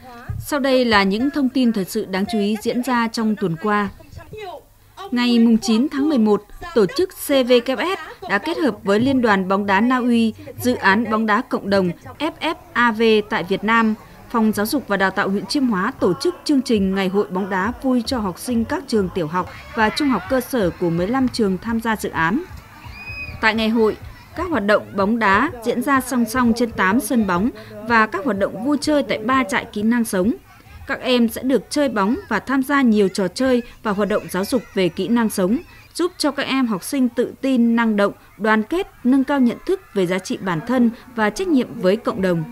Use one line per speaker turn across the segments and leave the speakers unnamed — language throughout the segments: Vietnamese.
Sau đây là những thông tin thời sự đáng chú ý diễn ra trong tuần qua. Ngày 9 tháng 11, tổ chức CVKF đã kết hợp với Liên đoàn bóng đá Na Uy, dự án bóng đá cộng đồng FFAV tại Việt Nam. Phòng Giáo dục và Đào tạo huyện Chiêm Hóa tổ chức chương trình Ngày hội bóng đá vui cho học sinh các trường tiểu học và trung học cơ sở của 15 trường tham gia dự án. Tại ngày hội, các hoạt động bóng đá diễn ra song song trên 8 sân bóng và các hoạt động vui chơi tại 3 trại kỹ năng sống. Các em sẽ được chơi bóng và tham gia nhiều trò chơi và hoạt động giáo dục về kỹ năng sống, giúp cho các em học sinh tự tin, năng động, đoàn kết, nâng cao nhận thức về giá trị bản thân và trách nhiệm với cộng đồng.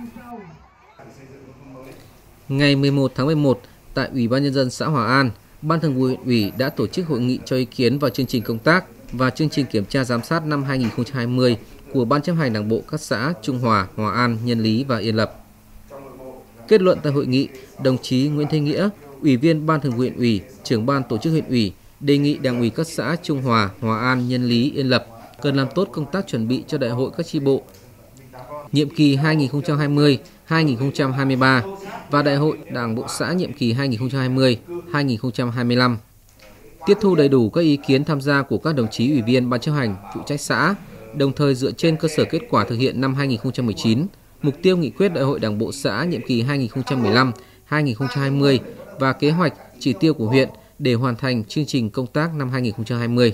Ngày 11 tháng 11, tại Ủy ban Nhân dân xã Hòa An, Ban Thường vụ huyện ủy đã tổ chức hội nghị cho ý kiến vào chương trình công tác và chương trình kiểm tra giám sát năm 2020 của Ban chấp hành Đảng bộ các xã Trung Hòa, Hòa An, Nhân Lý và Yên Lập. Kết luận tại hội nghị, đồng chí Nguyễn Thế Nghĩa, Ủy viên Ban Thường vụ huyện ủy, Trưởng ban Tổ chức huyện ủy đề nghị Đảng ủy các xã Trung Hòa, Hòa An, Nhân Lý, Yên Lập cần làm tốt công tác chuẩn bị cho đại hội các chi bộ nhiệm kỳ 2020-2023 và đại hội Đảng bộ xã nhiệm kỳ 2020-2025. Tiếp thu đầy đủ các ý kiến tham gia của các đồng chí ủy viên ban chấp hành phụ trách xã, đồng thời dựa trên cơ sở kết quả thực hiện năm 2019, mục tiêu nghị quyết đại hội Đảng bộ xã nhiệm kỳ 2015-2020 và kế hoạch chỉ tiêu của huyện để hoàn thành chương trình công tác năm 2020.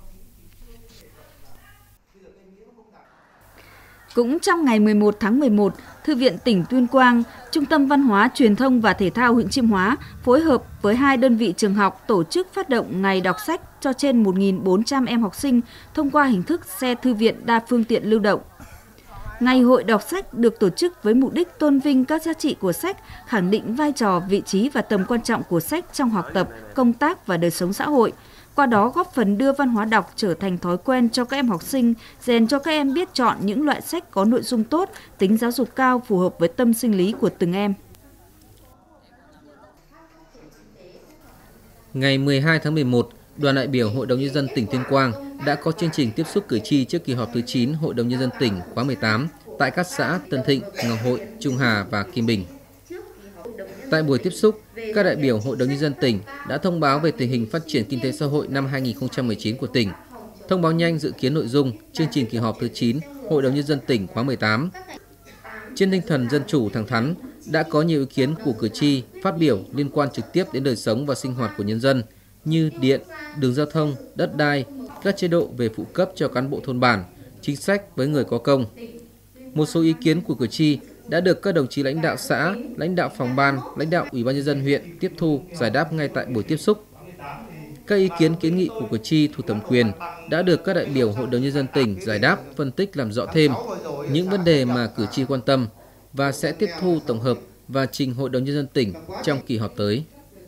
Cũng trong ngày 11 tháng 11, Thư viện tỉnh Tuyên Quang, Trung tâm Văn hóa, Truyền thông và Thể thao huyện Chiêm Hóa phối hợp với 2 đơn vị trường học tổ chức phát động Ngày đọc sách cho trên 1.400 em học sinh thông qua hình thức xe thư viện đa phương tiện lưu động. Ngày hội đọc sách được tổ chức với mục đích tôn vinh các giá trị của sách, khẳng định vai trò, vị trí và tầm quan trọng của sách trong học tập, công tác và đời sống xã hội. Qua đó góp phần đưa văn hóa đọc trở thành thói quen cho các em học sinh, rèn cho các em biết chọn những loại sách có nội dung tốt, tính giáo dục cao phù hợp với tâm sinh lý của từng em.
Ngày 12 tháng 11, đoàn đại biểu Hội đồng Nhân dân tỉnh Tuyên Quang đã có chương trình tiếp xúc cử tri trước kỳ họp thứ 9 Hội đồng Nhân dân tỉnh khóa 18 tại các xã Tân Thịnh, Ngọc Hội, Trung Hà và Kim Bình. Tại buổi tiếp xúc, các đại biểu Hội đồng Nhân dân tỉnh đã thông báo về tình hình phát triển kinh tế xã hội năm 2019 của tỉnh, thông báo nhanh dự kiến nội dung chương trình kỳ họp thứ 9 Hội đồng Nhân dân tỉnh khóa 18. Trên tinh thần dân chủ thẳng thắn, đã có nhiều ý kiến của cử tri phát biểu liên quan trực tiếp đến đời sống và sinh hoạt của nhân dân như điện, đường giao thông, đất đai, các chế độ về phụ cấp cho cán bộ thôn bản, chính sách với người có công. Một số ý kiến của cử tri đã được các đồng chí lãnh đạo xã, lãnh đạo phòng ban, lãnh đạo Ủy ban Nhân dân huyện tiếp thu, giải đáp ngay tại buổi tiếp xúc. Các ý kiến kiến nghị của cử tri thuộc thẩm quyền đã được các đại biểu Hội đồng Nhân dân tỉnh giải đáp, phân tích làm rõ thêm những vấn đề mà cử tri quan tâm và sẽ tiếp thu tổng hợp và trình Hội đồng Nhân dân tỉnh trong kỳ họp tới.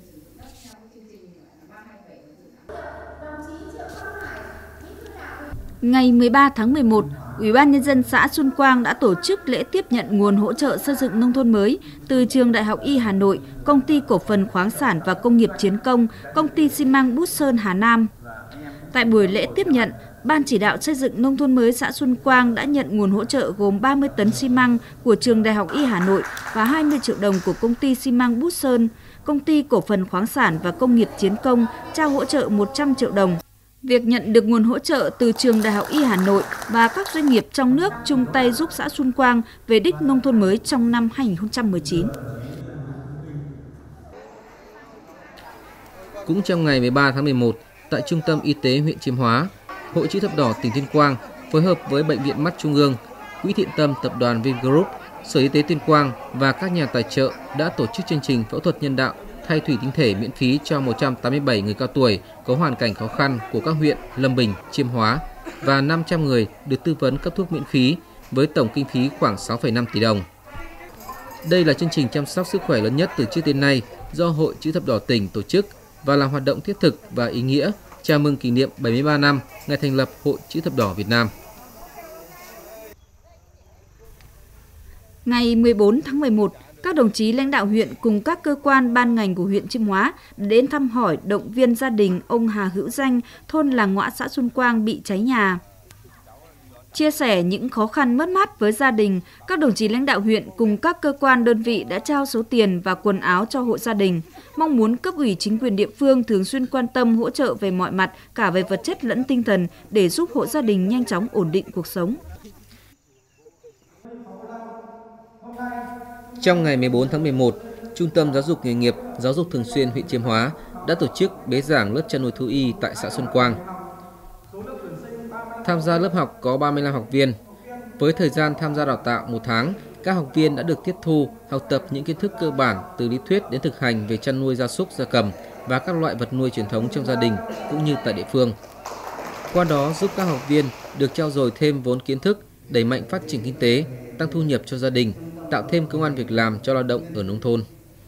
Ngày 13 tháng 11, Ủy ban Nhân dân xã Xuân Quang đã tổ chức lễ tiếp nhận nguồn hỗ trợ xây dựng nông thôn mới từ Trường Đại học Y Hà Nội, Công ty Cổ phần Khoáng sản và Công nghiệp Chiến công, Công ty xi măng Bút Sơn Hà Nam. Tại buổi lễ tiếp nhận, Ban chỉ đạo xây dựng nông thôn mới xã Xuân Quang đã nhận nguồn hỗ trợ gồm 30 tấn xi măng của Trường Đại học Y Hà Nội và 20 triệu đồng của Công ty xi măng Bút Sơn, Công ty Cổ phần Khoáng sản và Công nghiệp Chiến công trao hỗ trợ 100 triệu đồng. Việc nhận được nguồn hỗ trợ từ Trường Đại học Y Hà Nội và các doanh nghiệp trong nước chung tay giúp xã Xuân Quang về đích nông thôn mới trong năm 2019.
Cũng trong ngày 13 tháng 11, tại Trung tâm Y tế huyện Chiêm Hóa, Hội Chữ thập đỏ tỉnh Tuyên Quang phối hợp với Bệnh viện Mắt Trung ương, Quỹ Thiện tâm Tập đoàn Vingroup, Sở Y tế Tuyên Quang và các nhà tài trợ đã tổ chức chương trình phẫu thuật nhân đạo thay thủy tinh thể miễn phí cho 187 người cao tuổi có hoàn cảnh khó khăn của các huyện Lâm Bình, Chiêm Hóa và 500 người được tư vấn cấp thuốc miễn phí với tổng kinh phí khoảng 6,5 tỷ đồng. Đây là chương trình chăm sóc sức khỏe lớn nhất từ trước đến nay do Hội Chữ thập đỏ tỉnh tổ chức và là hoạt động thiết thực và ý nghĩa chào mừng kỷ niệm 73 năm ngày thành lập Hội Chữ thập đỏ Việt Nam.
Ngày 14 tháng 11, các đồng chí lãnh đạo huyện cùng các cơ quan ban ngành của huyện Chiêm Hóa đến thăm hỏi, động viên gia đình ông Hà Hữu Danh, thôn Làng Ngoã, xã Xuân Quang bị cháy nhà. Chia sẻ những khó khăn mất mát với gia đình, các đồng chí lãnh đạo huyện cùng các cơ quan đơn vị đã trao số tiền và quần áo cho hộ gia đình, mong muốn cấp ủy chính quyền địa phương thường xuyên quan tâm hỗ trợ về mọi mặt, cả về vật chất lẫn tinh thần để giúp hộ gia đình nhanh chóng ổn định cuộc sống.
Trong ngày 14 tháng 11, Trung tâm Giáo dục nghề nghiệp, Giáo dục thường xuyên huyện Chiêm Hóa đã tổ chức bế giảng lớp chăn nuôi thú y tại xã Xuân Quang. Tham gia lớp học có 35 học viên. Với thời gian tham gia đào tạo 1 tháng, các học viên đã được tiếp thu, học tập những kiến thức cơ bản từ lý thuyết đến thực hành về chăn nuôi gia súc, gia cầm và các loại vật nuôi truyền thống trong gia đình cũng như tại địa phương. Qua đó giúp các học viên được trau dồi thêm vốn kiến thức, đẩy mạnh phát triển kinh tế, tăng thu nhập cho gia đình, tạo thêm công ăn việc làm cho lao động ở nông thôn.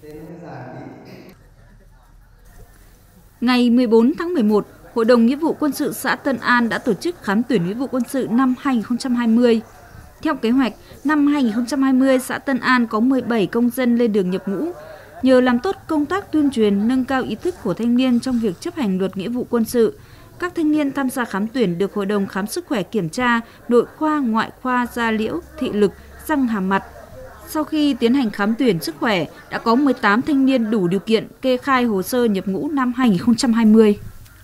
Ngày 14 tháng 11, Hội đồng Nghĩa vụ Quân sự xã Tân An đã tổ chức khám tuyển nghĩa vụ quân sự năm 2020. Theo kế hoạch, năm 2020, xã Tân An có 17 công dân lên đường nhập ngũ. Nhờ làm tốt công tác tuyên truyền, nâng cao ý thức của thanh niên trong việc chấp hành luật nghĩa vụ quân sự, các thanh niên tham gia khám tuyển được Hội đồng khám sức khỏe kiểm tra nội khoa, ngoại khoa, da liễu, thị lực, răng hàm mặt. Sau khi tiến hành khám tuyển sức khỏe, đã có 18 thanh niên đủ điều kiện kê khai hồ sơ nhập ngũ năm 2020.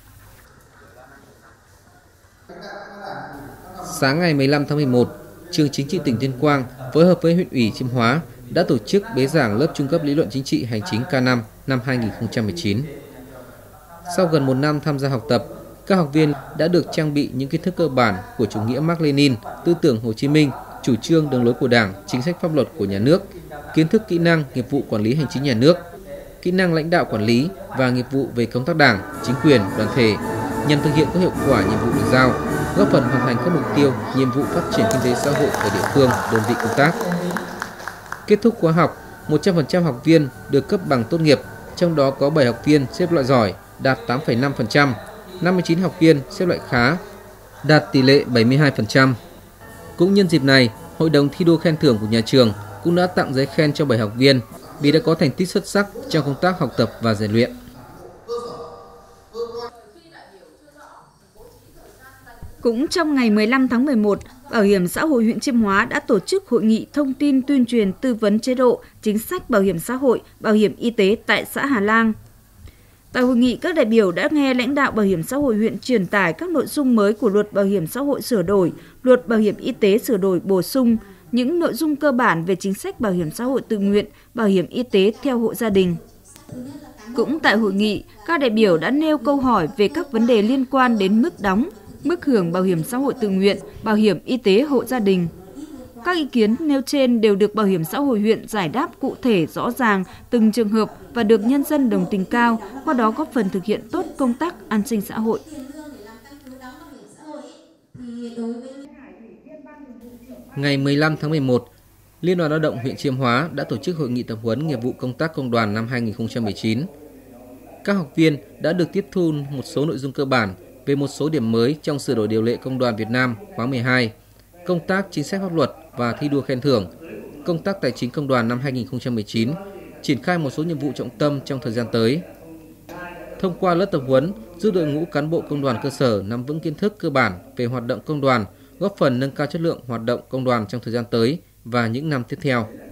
Sáng ngày 15 tháng 11, Trường Chính trị tỉnh Tuyên Quang phối hợp với huyện ủy Chiêm Hóa đã tổ chức bế giảng lớp trung cấp lý luận chính trị hành chính K5 năm 2019. Sau gần 1 năm tham gia học tập, các học viên đã được trang bị những kiến thức cơ bản của chủ nghĩa Mác Lênin, tư tưởng Hồ Chí Minh, chủ trương đường lối của Đảng, chính sách pháp luật của nhà nước, kiến thức kỹ năng nghiệp vụ quản lý hành chính nhà nước, kỹ năng lãnh đạo quản lý và nghiệp vụ về công tác Đảng, chính quyền, đoàn thể nhằm thực hiện có hiệu quả nhiệm vụ được giao, góp phần hoàn thành các mục tiêu, nhiệm vụ phát triển kinh tế xã hội ở địa phương, đơn vị công tác. Kết thúc khóa học, 100% học viên được cấp bằng tốt nghiệp, trong đó có 7 học viên xếp loại giỏi, đạt 8,5%, 59 học viên xếp loại khá, đạt tỷ lệ 72%. Cũng nhân dịp này, Hội đồng thi đua khen thưởng của nhà trường cũng đã tặng giấy khen cho 7 học viên vì đã có thành tích xuất sắc trong công tác học tập và rèn luyện.
Cũng trong ngày 15 tháng 11, Bảo hiểm xã hội huyện Chiêm Hóa đã tổ chức hội nghị thông tin tuyên truyền tư vấn chế độ, chính sách bảo hiểm xã hội, bảo hiểm y tế tại xã Hà Lang. Tại hội nghị, các đại biểu đã nghe lãnh đạo Bảo hiểm xã hội huyện truyền tải các nội dung mới của Luật Bảo hiểm xã hội sửa đổi, Luật Bảo hiểm y tế sửa đổi bổ sung, những nội dung cơ bản về chính sách bảo hiểm xã hội tự nguyện, bảo hiểm y tế theo hộ gia đình. Cũng tại hội nghị, các đại biểu đã nêu câu hỏi về các vấn đề liên quan đến mức đóng, mức hưởng bảo hiểm xã hội tự nguyện, bảo hiểm y tế hộ gia đình. Các ý kiến nêu trên đều được Bảo hiểm xã hội huyện giải đáp cụ thể rõ ràng từng trường hợp và được nhân dân đồng tình cao, qua đó góp phần thực hiện tốt công tác an sinh xã hội.
Ngày 15 tháng 11, Liên đoàn Lao động huyện Chiêm Hóa đã tổ chức hội nghị tập huấn nghiệp vụ công tác công đoàn năm 2019. Các học viên đã được tiếp thu một số nội dung cơ bản về một số điểm mới trong sửa đổi điều lệ Công đoàn Việt Nam khóa 12, công tác chính sách pháp luật và thi đua khen thưởng, công tác tài chính công đoàn năm 2019, triển khai một số nhiệm vụ trọng tâm trong thời gian tới. Thông qua lớp tập huấn, giúp đội ngũ cán bộ công đoàn cơ sở nắm vững kiến thức cơ bản về hoạt động công đoàn, góp phần nâng cao chất lượng hoạt động công đoàn trong thời gian tới và những năm tiếp theo.